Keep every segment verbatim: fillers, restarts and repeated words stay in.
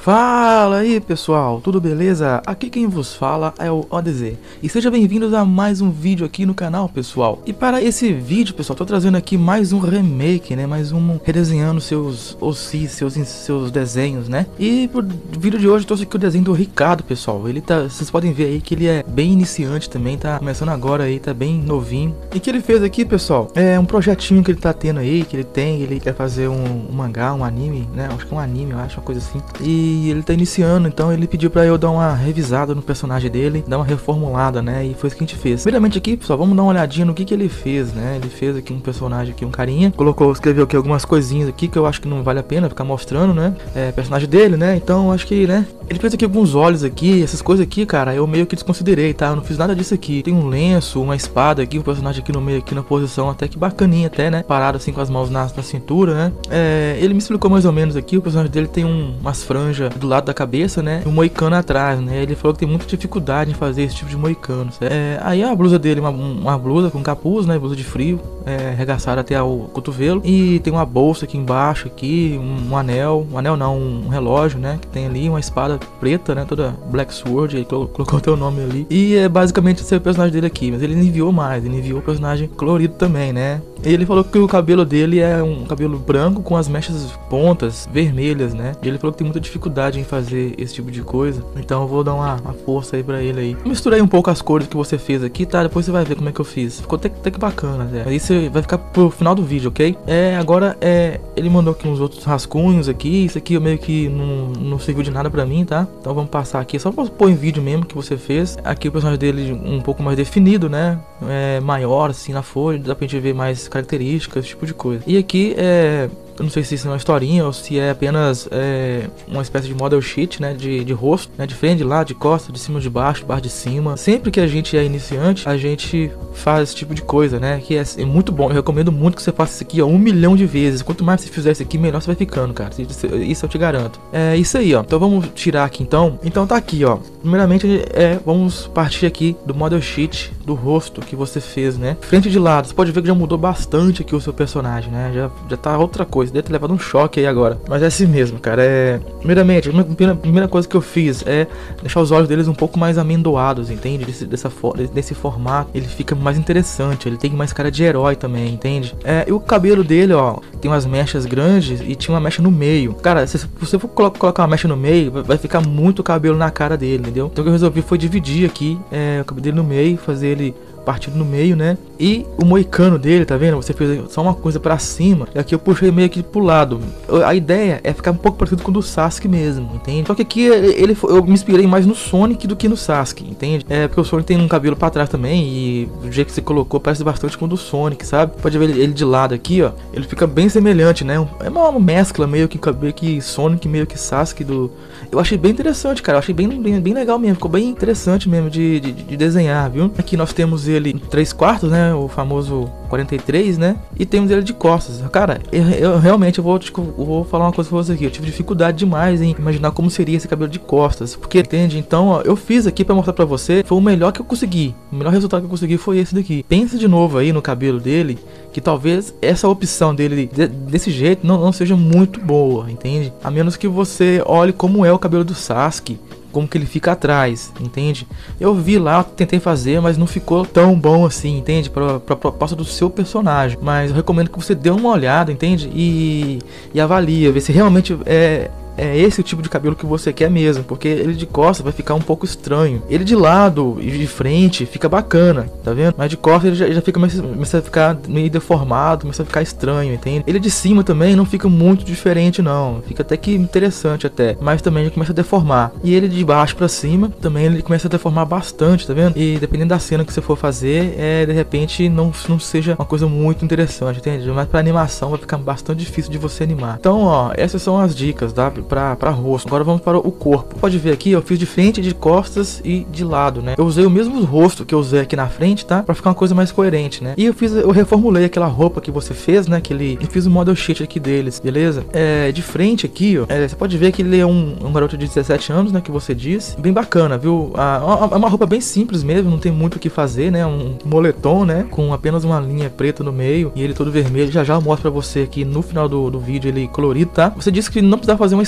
Fala aí pessoal, tudo beleza? Aqui quem vos fala é o O D Z e sejam bem-vindos a mais um vídeo aqui no canal, pessoal. E para esse vídeo, pessoal, tô trazendo aqui mais um remake, né? Mais um redesenhando seus ossis, seus, seus desenhos, né? E pro vídeo de hoje eu trouxe aqui o desenho do Ricardo, pessoal. Ele tá, vocês podem ver aí que ele é bem iniciante também, tá começando agora aí, tá bem novinho. E o que ele fez aqui, pessoal, é um projetinho que ele tá tendo aí, que ele tem, ele quer fazer um, um mangá, um anime, né? Acho que é um anime, eu acho, uma coisa assim. E E ele tá iniciando, então ele pediu pra eu dar uma revisada no personagem dele, dar uma reformulada, né? E foi isso que a gente fez. Primeiramente aqui, pessoal, vamos dar uma olhadinha no que que ele fez, né? Ele fez aqui um personagem aqui, um carinha, colocou, escreveu aqui algumas coisinhas aqui que eu acho que não vale a pena ficar mostrando, né? É, personagem dele, né? Então acho que, né? Ele fez aqui alguns olhos aqui, essas coisas aqui, cara, eu meio que desconsiderei, tá? Eu não fiz nada disso aqui. Tem um lenço, uma espada aqui, o personagem aqui no meio, aqui na posição até que bacaninha até, né? Parado assim com as mãos na, na cintura, né? É, ele me explicou mais ou menos aqui, o personagem dele tem um, umas franjas do lado da cabeça, né? E um moicano atrás, né? Ele falou que tem muita dificuldade em fazer esse tipo de moicano, certo? É, aí a blusa dele, uma, uma blusa com capuz, né? Blusa de frio, é, arregaçada até o cotovelo. E tem uma bolsa aqui embaixo, aqui, um, um anel, um anel não, um relógio, né? Que tem ali uma espada preta, né? Toda Black Sword, ele colocou o teu nome ali. E é basicamente esse é o personagem dele aqui, mas ele enviou mais, ele enviou o personagem colorido também, né? E ele falou que o cabelo dele é um cabelo branco com as mechas pontas vermelhas, né? E ele falou que tem muita dificuldade em fazer esse tipo de coisa. Então eu vou dar uma, uma força aí pra ele aí. Eu misturei um pouco as cores que você fez aqui, tá? Depois você vai ver como é que eu fiz. Ficou até, até que bacana, né? Aí você vai ficar pro final do vídeo, ok? É, agora é... Ele mandou aqui uns outros rascunhos aqui. Isso aqui eu meio que não, não serviu de nada pra mim, tá? Então vamos passar aqui. Só pra pôr em vídeo mesmo que você fez. Aqui o personagem dele um pouco mais definido, né? É maior assim na folha. Dá pra gente ver mais características, esse tipo de coisa. E aqui é... Eu não sei se isso é uma historinha ou se é apenas é, uma espécie de model sheet, né, de, de rosto, né, de frente, de lado, de costa, de cima, de baixo, de baixo, de cima. Sempre que a gente é iniciante, a gente faz esse tipo de coisa, né, que é, é muito bom. Eu recomendo muito que você faça isso aqui, ó, um milhão de vezes. Quanto mais você fizer isso aqui, melhor você vai ficando, cara. Isso, isso eu te garanto. É isso aí, ó. Então vamos tirar aqui, então. Então tá aqui, ó. Primeiramente, é, vamos partir aqui do model sheet do rosto que você fez, né, frente de lado. Você pode ver que já mudou bastante aqui o seu personagem, né, já, já tá outra coisa. Deve ter levado um choque aí agora. Mas é assim mesmo, cara. É... Primeiramente, a primeira, primeira coisa que eu fiz é deixar os olhos deles um pouco mais amendoados, entende? Desse, dessa for... Desse formato, ele fica mais interessante. Ele tem mais cara de herói também, entende? É... E o cabelo dele, ó, tem umas mechas grandes e tinha uma mecha no meio. Cara, se você for colo colocar uma mecha no meio, vai ficar muito cabelo na cara dele, entendeu? Então o que eu resolvi foi dividir aqui é, o cabelo dele no meio, fazer ele partido no meio, né? E o moicano dele, tá vendo? Você fez só uma coisa pra cima. E aqui eu puxei meio aqui pro lado. A ideia é ficar um pouco parecido com o do Sasuke mesmo, entende? Só que aqui ele, eu me inspirei mais no Sonic do que no Sasuke, entende? É porque o Sonic tem um cabelo pra trás também. E o jeito que você colocou parece bastante com o do Sonic, sabe? Pode ver ele de lado aqui, ó. Ele fica bem semelhante, né? É uma mescla meio que cabelo que Sonic, meio que Sasuke do... Eu achei bem interessante, cara. Eu achei bem, bem, bem legal mesmo. Ficou bem interessante mesmo de, de, de desenhar, viu? Aqui nós temos ele em três quartos, né? O famoso quarenta e três, né? E temos ele de costas. Cara, eu, eu realmente eu vou, tipo, eu vou falar uma coisa pra você aqui. Eu tive dificuldade demais em imaginar como seria esse cabelo de costas. Porque, entende? Então, ó, eu fiz aqui pra mostrar pra você. Foi o melhor que eu consegui. O melhor resultado que eu consegui foi esse daqui. Pensa de novo aí no cabelo dele, que talvez essa opção dele de, desse jeito não, não seja muito boa, entende? A menos que você olhe como é o cabelo do Sasuke, como que ele fica atrás, entende? Eu vi lá, tentei fazer, mas não ficou tão bom assim, entende? Pra, pra proposta do seu personagem. Mas eu recomendo que você dê uma olhada, entende? E, e avalie, ver se realmente é... É esse o tipo de cabelo que você quer mesmo, porque ele de costas vai ficar um pouco estranho. Ele de lado e de frente fica bacana, tá vendo? Mas de costas ele já, ele já fica mais, começa a ficar meio deformado, começa a ficar estranho, entende? Ele de cima também não fica muito diferente não, fica até que interessante até, mas também já começa a deformar. E ele de baixo pra cima também ele começa a deformar bastante, tá vendo? E dependendo da cena que você for fazer, é, de repente não, não seja uma coisa muito interessante, entende? Mas pra animação vai ficar bastante difícil de você animar. Então, ó, essas são as dicas, tá? Pra, pra rosto. Agora vamos para o corpo. Pode ver aqui, eu fiz de frente, de costas e de lado, né? Eu usei o mesmo rosto que eu usei aqui na frente, tá? Pra ficar uma coisa mais coerente, né? E eu fiz, eu reformulei aquela roupa que você fez, né? Aquele, eu fiz o model sheet aqui deles, beleza? É, de frente aqui, ó, é, você pode ver que ele é um, um garoto de dezessete anos, né? Que você disse. Bem bacana, viu? Ah, é uma roupa bem simples mesmo, não tem muito o que fazer, né? Um moletom, né? Com apenas uma linha preta no meio e ele todo vermelho. Já já eu mostro pra você aqui no final do, do vídeo ele colorido, tá? Você disse que não precisava fazer uma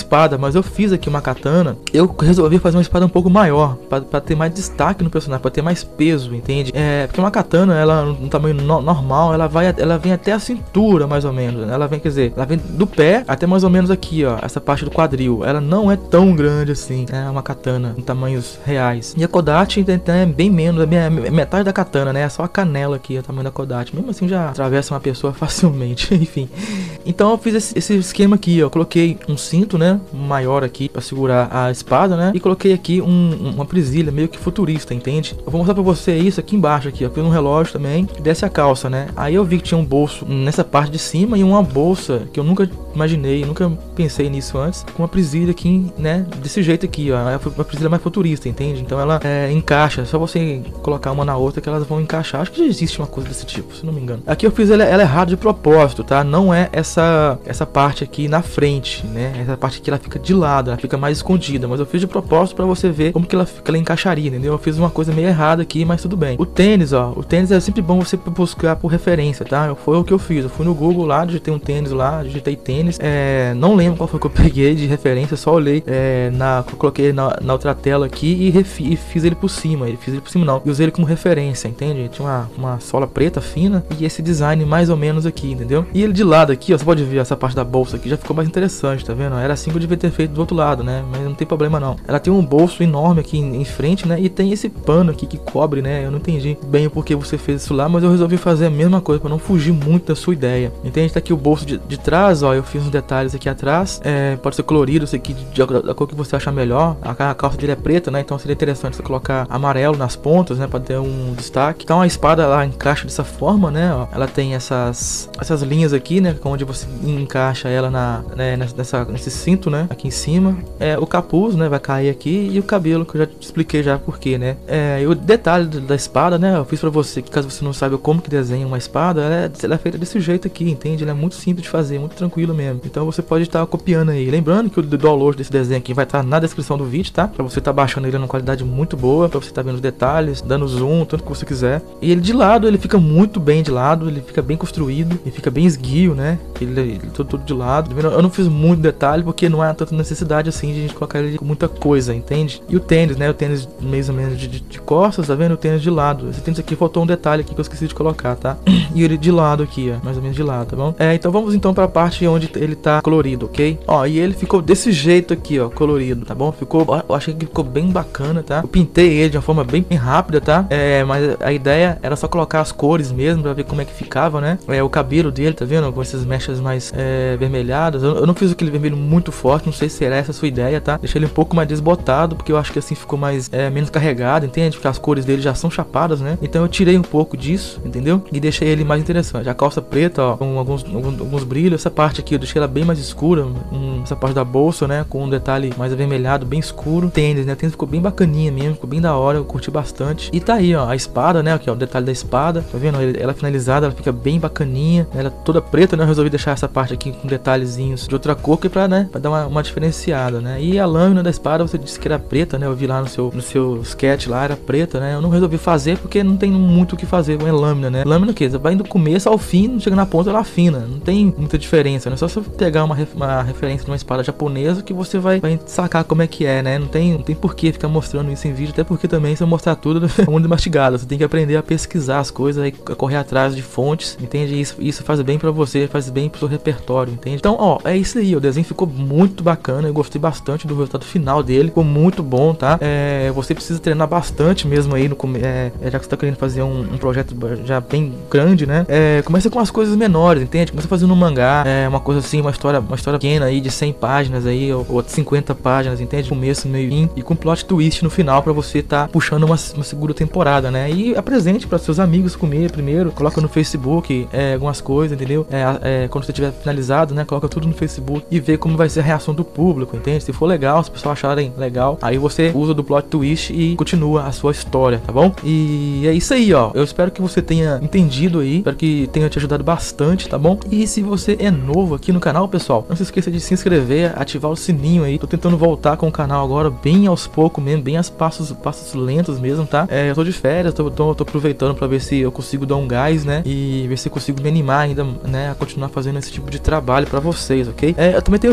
espada, mas eu fiz aqui uma katana. Eu resolvi fazer uma espada um pouco maior, pra, pra ter mais destaque no personagem, pra ter mais peso, entende? É, porque uma katana, ela no tamanho no, normal, ela vai, ela vem até a cintura, mais ou menos, né? Ela vem, quer dizer, ela vem do pé até mais ou menos aqui, ó, essa parte do quadril. Ela não é tão grande assim, é uma katana em tamanhos reais. E a Kodachi é bem menos, é metade da katana, né? É só a canela aqui, o tamanho da Kodachi. Mesmo assim já atravessa uma pessoa facilmente, enfim. Então eu fiz esse, esse esquema aqui, ó. Coloquei um cinto, né, maior aqui pra segurar a espada, né? E coloquei aqui um, uma presilha meio que futurista, entende? Eu vou mostrar pra você isso aqui embaixo aqui, ó. Fiz um relógio também, que desce a calça, né? Aí eu vi que tinha um bolso nessa parte de cima e uma bolsa que eu nunca imaginei, nunca pensei nisso antes, com uma presilha aqui, né, desse jeito aqui, ó. É uma presilha mais futurista, entende? Então ela é, encaixa, é só você colocar uma na outra que elas vão encaixar. Acho que já existe uma coisa desse tipo, se não me engano. Aqui eu fiz ela, ela errado de propósito, tá? Não é essa essa parte aqui na frente, né? Essa parte aqui ela fica de lado, ela fica mais escondida, mas eu fiz de propósito pra você ver como que ela, que ela encaixaria, entendeu? Eu fiz uma coisa meio errada aqui, mas tudo bem. O tênis, ó, o tênis é sempre bom você buscar por referência, tá? Foi o que eu fiz, eu fui no Google lá, digitei um tênis lá, digitei tênis, é, não lembro qual foi que eu peguei de referência, só olhei, é, na, coloquei na, na outra tela aqui e, refi, e fiz ele por cima, ele fiz ele por cima não, e usei ele como referência, entende? Tinha uma, uma sola preta fina e esse design mais ou menos aqui, entendeu? E ele de lado aqui, ó, você pode ver essa parte da bolsa aqui, já ficou mais interessante, tá vendo? Era assim que eu devia ter feito do outro lado, né? Mas não tem problema não. Ela tem um bolso enorme aqui em, em frente, né? E tem esse pano aqui que cobre, né? Eu não entendi bem o porquê você fez isso lá, mas eu resolvi fazer a mesma coisa pra não fugir muito da sua ideia. Entende? Tá aqui o bolso de, de trás, ó, eu fiz uns detalhes aqui atrás, é, pode ser colorido, isso aqui de, de, da cor que você achar melhor. A, a calça dele é preta, né? Então seria interessante você colocar amarelo nas pontas, né? Pra ter um destaque. Então a espada, ela encaixa dessa forma, né? Ó, ela tem essas, essas linhas aqui, né? Onde você encaixa ela na, né? nessa, nesse cinto, né? Aqui em cima. É, o capuz, né? Vai cair aqui. E o cabelo, que eu já te expliquei já porquê, né? É, e o detalhe da espada, né? Eu fiz pra você, que caso você não saiba como que desenha uma espada, ela é, ela é feita desse jeito aqui, entende? Ela é muito simples de fazer, muito tranquilo mesmo. Então você pode estar copiando aí. Lembrando que o download desse desenho aqui vai estar na descrição do vídeo, tá? Pra você estar baixando ele numa qualidade muito boa, pra você estar vendo os detalhes, dando zoom, tanto que você quiser. E ele de lado, ele fica muito bem de lado, ele fica bem construído, ele fica bem esguio, né? Ele, ele tudo, tudo de lado. Eu não fiz muito detalhe porque não há tanta necessidade assim de a gente colocar ele com muita coisa, entende? E o tênis, né? O tênis mais ou menos de, de, de costas, tá vendo? O tênis de lado. Esse tênis aqui faltou um detalhe aqui que eu esqueci de colocar, tá? E ele de lado aqui, ó, mais ou menos de lado, tá bom? É, então vamos então pra parte onde ele tá colorido, ok? Ó, e ele ficou desse jeito aqui, ó, colorido, tá bom? Ficou, eu achei que ficou bem bacana, tá? Eu pintei ele de uma forma bem, bem rápida, tá? É, mas a ideia era só colocar as cores mesmo pra ver como é que ficava, né? É, o cabelo dele, tá vendo? Com essas mechas mais é, vermelhadas. Eu, eu não fiz aquele vermelho muito forte, não sei se era essa a sua ideia, tá? Deixei ele um pouco mais desbotado, porque eu acho que assim ficou mais, é, menos carregado, entende? Porque as cores dele já são chapadas, né? Então eu tirei um pouco disso, entendeu? E deixei ele mais interessante. A calça preta, ó, com alguns, alguns, alguns brilhos. Essa parte aqui eu deixei ela bem mais escura, um, essa parte da bolsa, né? Com um detalhe mais avermelhado, bem escuro. Tênis, né? O tênis ficou bem bacaninha mesmo, ficou bem da hora, eu curti bastante. E tá aí, ó, a espada, né? Aqui, ó, o detalhe da espada, tá vendo? Ela finalizada, ela fica bem bacaninha, ela toda preta, né? Eu resolvi deixar essa parte aqui com detalhezinhos de outra cor, que é pra, né? Pra dar uma, uma diferenciada, né? E a lâmina da espada, você disse que era preta, né? Eu vi lá no seu, no seu sketch lá, era preta, né? Eu não resolvi fazer porque não tem muito o que fazer com a lâmina, né? Lâmina o quê? Você vai do começo ao fim, chega na ponta, ela afina. Não tem muita diferença, né? Só se você pegar uma, ref, uma referência de uma espada japonesa que você vai, vai sacar como é que é, né? Não tem, não tem por que ficar mostrando isso em vídeo, até porque também se eu mostrar tudo é muito mastigado. Você tem que aprender a pesquisar as coisas, a correr atrás de fontes, entende? Isso, isso faz bem pra você, faz bem pro seu repertório, entende? Então, ó, é isso aí. O desenho ficou muito bacana, eu gostei bastante do resultado final dele, ficou muito bom, tá? É, você precisa treinar bastante mesmo aí no é, já que você tá querendo fazer um, um projeto já bem grande, né? É, começa com as coisas menores, entende? Começa fazendo um mangá, é, uma coisa assim, uma história, uma história pequena aí de cem páginas aí, ou, ou cinquenta páginas, entende? Começo, meio fim, e com plot twist no final pra você tá puxando uma, uma segunda temporada, né? E apresente para seus amigos comer primeiro, coloca no Facebook é, algumas coisas, entendeu? É, é, quando você tiver finalizado, né? Coloca tudo no Facebook e vê como vai ser a reação do público, entende? Se for legal, se o pessoal acharem legal, aí você usa do plot twist e continua a sua história, tá bom? E é isso aí, ó. Eu espero que você tenha entendido aí, espero que tenha te ajudado bastante, tá bom? E se você é novo aqui no canal, pessoal, não se esqueça de se inscrever, ativar o sininho aí. Tô tentando voltar com o canal agora bem aos poucos mesmo, bem aos passos, passos lentos mesmo, tá? É, eu tô de férias, tô, tô, tô aproveitando pra ver se eu consigo dar um gás, né? E ver se eu consigo me animar ainda, né? A continuar fazendo esse tipo de trabalho pra vocês, ok? É, eu também tenho feito bastante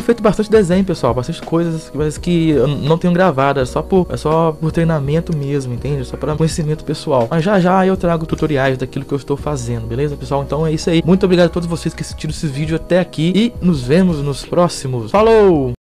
bastante desenho, pessoal, bastante coisas, mas que eu não tenho gravado, é só por, é só por treinamento mesmo, entende? Só para conhecimento pessoal. Mas já já eu trago tutoriais daquilo que eu estou fazendo, beleza, pessoal? Então é isso aí. Muito obrigado a todos vocês que assistiram esse vídeo até aqui e nos vemos nos próximos. Falou!